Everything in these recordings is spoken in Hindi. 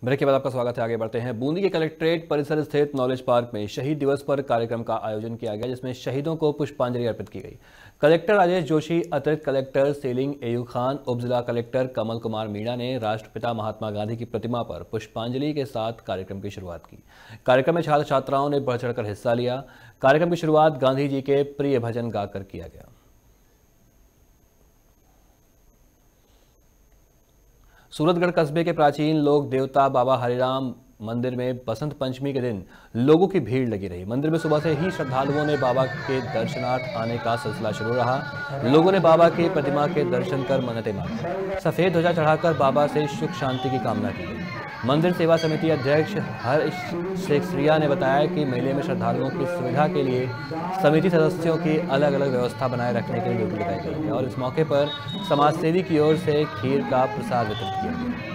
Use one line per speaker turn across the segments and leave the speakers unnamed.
ब्रेक के बाद आपका स्वागत है। आगे बढ़ते हैं। बूंदी के कलेक्ट्रेट परिसर स्थित नॉलेज पार्क में शहीद दिवस पर कार्यक्रम का आयोजन किया गया, जिसमें शहीदों को पुष्पांजलि अर्पित की गई। कलेक्टर राजेश जोशी, अतिरिक्त कलेक्टर सेलिंग एयू खान, उप जिला कलेक्टर कमल कुमार मीणा ने राष्ट्रपिता महात्मा गांधी की प्रतिमा पर पुष्पांजलि के साथ कार्यक्रम की शुरुआत की। कार्यक्रम में छात्र छात्राओं ने बढ़ चढ़कर हिस्सा लिया। कार्यक्रम की शुरुआत गांधी जी के प्रिय भजन गाकर किया गया। सूरतगढ़ कस्बे के प्राचीन लोक देवता बाबा हरिराम मंदिर में बसंत पंचमी के दिन लोगों की भीड़ लगी रही। मंदिर में सुबह से ही श्रद्धालुओं ने बाबा के दर्शनार्थ आने का सिलसिला शुरू रहा। लोगों ने बाबा की प्रतिमा के दर्शन कर मन्नतें मांगी। सफेद ध्वजा चढ़ाकर बाबा से सुख शांति की कामना की गई। मंदिर सेवा समिति अध्यक्ष हर्ष शेखरिया ने बताया कि मेले में श्रद्धालुओं की सुविधा के लिए समिति सदस्यों की अलग अलग व्यवस्था बनाए रखने के लिए ड्यूटी लगाई गई है और इस मौके पर समाजसेवी की ओर से खीर का प्रसाद वितरित किया गया।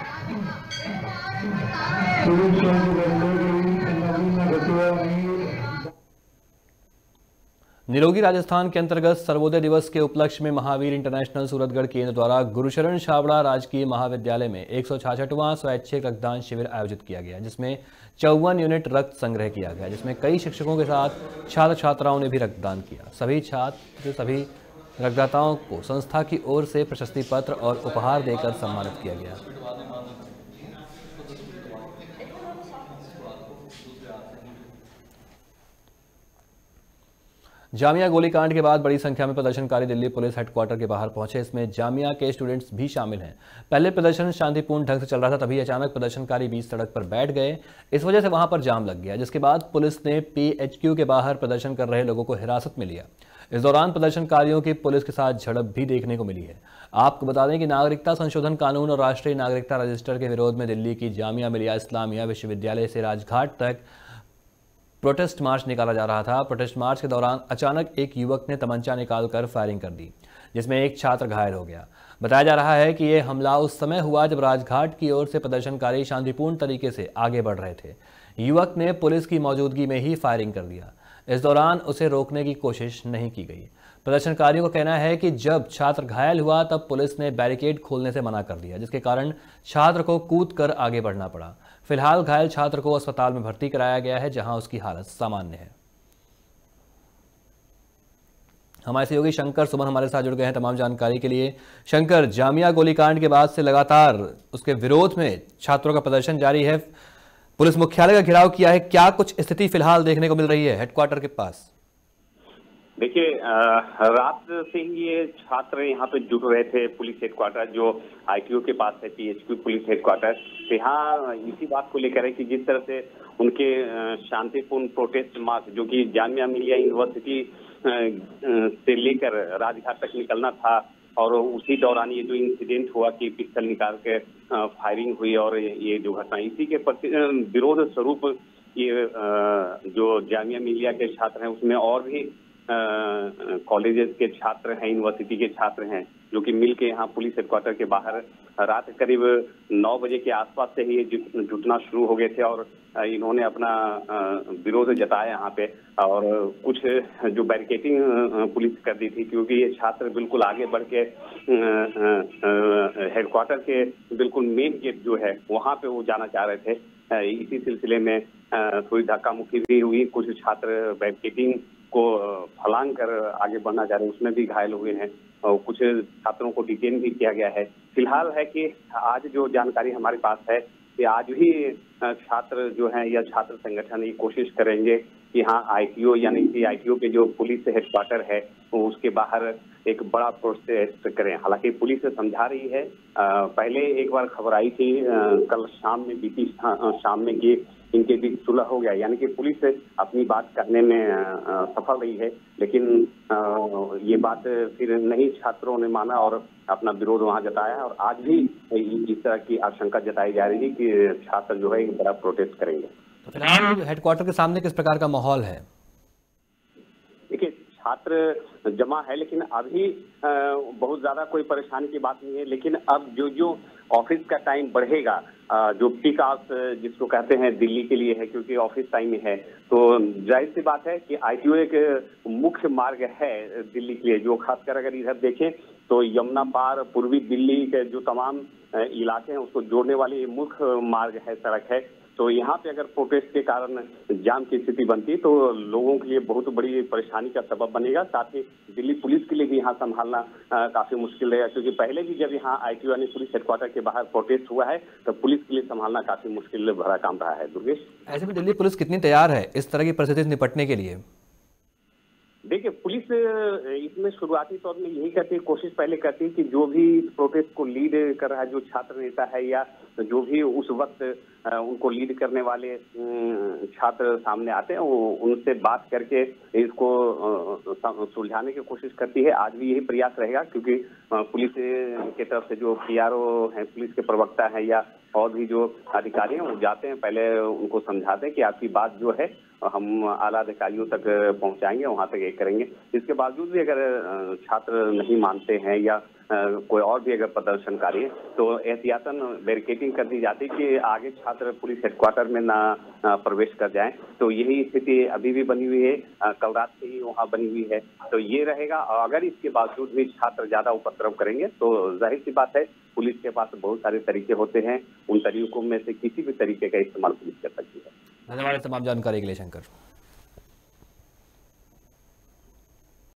निरोगी राजस्थान के अंतर्गत सर्वोदय दिवस के उपलक्ष्य में महावीर इंटरनेशनल सूरतगढ़ केंद्र द्वारा गुरुशरण छाबड़ा राजकीय महाविद्यालय में 166वां स्वैच्छिक रक्तदान शिविर आयोजित किया गया, जिसमें 54 यूनिट रक्त संग्रह किया गया, जिसमें कई शिक्षकों के साथ छात्र छात्राओं ने भी रक्तदान किया। सभी रक्तदाताओं को संस्था की ओर से प्रशस्ति पत्र और उपहार देकर सम्मानित किया गया। जामिया गोलीकांड के बाद बड़ी संख्या में प्रदर्शनकारी दिल्ली पुलिस हेडक्वार्टर के बाहर पहुंचे। इसमें जामिया के स्टूडेंट्स भी शामिल हैं। पहले प्रदर्शन शांतिपूर्ण ढंग से चल रहा था, तभी अचानक प्रदर्शनकारी बीच सड़क पर बैठ गए। इस वजह से वहां पर जाम लग गया, जिसके बाद पुलिस ने PHQ के बाहर प्रदर्शन कर रहे लोगों को हिरासत में लिया। इस दौरान प्रदर्शनकारियों की पुलिस के साथ झड़प भी देखने को मिली है। आपको बता दें कि नागरिकता संशोधन कानून और राष्ट्रीय नागरिकता रजिस्टर के विरोध में दिल्ली की जामिया मिलिया इस्लामिया विश्वविद्यालय से राजघाट तक प्रोटेस्ट मार्च निकाला जा रहा था। प्रोटेस्ट मार्च के दौरान अचानक एक युवक ने तमंचा निकालकर फायरिंग कर दी, जिसमें एक छात्र घायल हो गया। बताया जा रहा है कि यह हमला उस समय हुआ जब राजघाट की ओर से प्रदर्शनकारी शांतिपूर्ण तरीके से आगे बढ़ रहे थे। युवक ने पुलिस की मौजूदगी में ही फायरिंग कर दिया। इस दौरान उसे रोकने की कोशिश नहीं की गई। प्रदर्शनकारियों का कहना है कि जब छात्र घायल हुआ तब पुलिस ने बैरिकेड खोलने से मना कर दिया, जिसके कारण छात्र को कूद कर आगे बढ़ना पड़ा। फिलहाल घायल छात्र को अस्पताल में भर्ती कराया गया है, जहां उसकी हालत सामान्य है। हमारे सहयोगी शंकर सुमन हमारे साथ जुड़ गए हैं तमाम जानकारी के लिए। शंकर, जामिया गोलीकांड के बाद से लगातार उसके विरोध में छात्रों का प्रदर्शन जारी है। पुलिस मुख्यालय का घेराव किया है। क्या कुछ स्थिति फिलहाल देखने को मिल रही है हेडक्वार्टर के पास?
देखिए, रात से ही ये छात्र यहाँ पे जुट रहे थे। पुलिस हेडक्वार्टर जो ITO के पास है, PHQ पुलिस हेडक्वार्टर, यहाँ इसी बात को लेकर है कि जिस तरह से उनके शांतिपूर्ण प्रोटेस्ट मार्च जो कि जामिया मिलिया यूनिवर्सिटी से लेकर राजघाट तक निकलना था, और उसी दौरान ये जो इंसिडेंट हुआ कि पिस्टल निकाल के फायरिंग हुई और ये जो घटना, इसी के विरोध स्वरूप ये जो जामिया मिलिया के छात्र हैं उसमें और भी कॉलेजेस के छात्र हैं, यूनिवर्सिटी के छात्र हैं, जो कि मिलके यहाँ पुलिस हेडक्वार्टर के बाहर रात करीब 9 बजे के आसपास से ही जुटना शुरू हो गए थे और इन्होंने अपना विरोध जताया यहाँ पे। और कुछ जो बैरिकेडिंग पुलिस कर दी थी, क्योंकि ये छात्र बिल्कुल आगे बढ़ के हेडक्वार्टर के बिल्कुल मेन गेट जो है वहाँ पे वो जाना चाह रहे थे। इसी सिलसिले में थोड़ी धक्का मुक्की भी हुई। कुछ छात्र बैरिकेडिंग को फलांग कर आगे बढ़ना चाह रहे हैं, उसमें भी घायल हुए हैं और कुछ छात्रों को डिटेन भी किया गया है। फिलहाल है कि आज जो जानकारी हमारे पास है कि आज भी छात्र जो हैं या छात्र संगठन ये कोशिश करेंगे कि हाँ ITO यानी कि ITO के जो पुलिस हेडक्वार्टर है उसके बाहर एक बड़ा प्रोटेस्ट करें। हालांकि पुलिस समझा रही है। पहले एक बार खबर आई थी कल शाम में, बीती शाम में, कि इनके बीच सुलह हो गया, यानी कि पुलिस अपनी बात करने में सफल रही है, लेकिन ये बात फिर नहीं छात्रों ने माना और अपना विरोध वहां जताया। और आज भी इस तरह की आशंका जताई जा रही है कि छात्र जो है एक बड़ा प्रोटेस्ट करेंगे।
तो फिलहाल हेडक्वार्टर के सामने किस प्रकार का माहौल है?
देखिए, छात्र जमा है, लेकिन अभी बहुत ज्यादा कोई परेशानी की बात नहीं है। लेकिन अब जो ऑफिस का टाइम बढ़ेगा, जो पीक आवर्स जिसको कहते हैं दिल्ली के लिए है, क्योंकि ऑफिस टाइम में है, तो जाहिर सी बात है कि ITO एक मुख्य मार्ग है दिल्ली के लिए। जो खासकर अगर इधर देखें तो यमुना पार पूर्वी दिल्ली के जो तमाम इलाके हैं उसको जोड़ने वाली ये मुख्य मार्ग है, सड़क है। तो यहाँ पे अगर प्रोटेस्ट के कारण जाम की स्थिति बनती तो लोगों के लिए बहुत बड़ी परेशानी का सबब बनेगा। साथ ही दिल्ली पुलिस के लिए भी यहाँ संभालना काफी मुश्किल रहेगा, क्योंकि पहले भी जब यहाँ ITO यानी पुलिस हेडक्वार्टर के बाहर प्रोटेस्ट हुआ है तो पुलिस के लिए संभालना काफी मुश्किल भरा काम रहा है। दुर्गेश,
ऐसे में दिल्ली पुलिस कितनी तैयार है इस तरह की परिस्थिति से निपटने के लिए?
देखिए, पुलिस इसमें शुरुआती तौर में यही करती है, कोशिश पहले करती है कि जो भी प्रोटेस्ट को लीड कर रहा है, जो छात्र नेता है या जो भी उस वक्त उनको लीड करने वाले छात्र सामने आते हैं, वो उनसे बात करके इसको सुलझाने की कोशिश करती है। आज भी यही प्रयास रहेगा, क्योंकि पुलिस के तरफ से जो PRO हैं, पुलिस के प्रवक्ता हैं या और भी जो अधिकारी हैं, वो जाते हैं, पहले उनको समझाते हैं कि आपकी बात जो है हम आला अधिकारियों तक पहुंचाएंगे, वहां तक एक करेंगे। इसके बावजूद भी अगर छात्र नहीं मानते हैं या कोई और भी अगर प्रदर्शनकारी है तो एहतियातन बैरिकेडिंग कर दी जाती है कि आगे छात्र पुलिस हेडक्वार्टर में ना प्रवेश कर जाएं। तो यही स्थिति अभी भी बनी हुई है, कल रात से ही वहाँ बनी हुई है। तो ये रहेगा, और अगर इसके बावजूद भी छात्र ज्यादा उपद्रव करेंगे तो जाहिर सी बात है पुलिस के पास बहुत सारे तरीके होते हैं, उन तरीकों में से किसी भी तरीके का इस्तेमाल पुलिस कर सकती है।
धन्यवाद तमाम जानकारी के लिए शंकर।